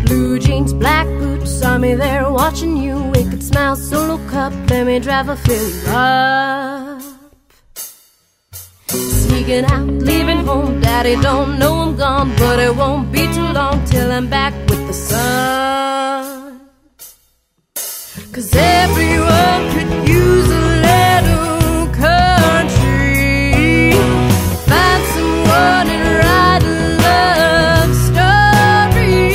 Blue jeans, black boots, saw me there watching you. Wicked smile, solo cup, let me drive a fill you up. Sneaking out, leaving home, daddy don't know I'm gone, but it won't be too long till I'm back with the sun. 'Cause everyone could use a little country. Find someone and write a love story.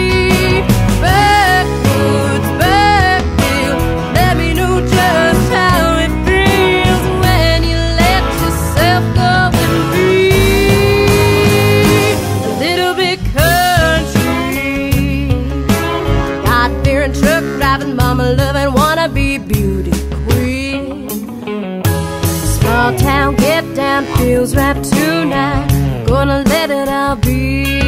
Backwoods, backfield, let me know just how it feels when you let yourself go and breathe. A little bit country. God-fearing, truck driving, mama loving, wanna be beauty queen. Small town, get down, feels right tonight. Gonna let it all be.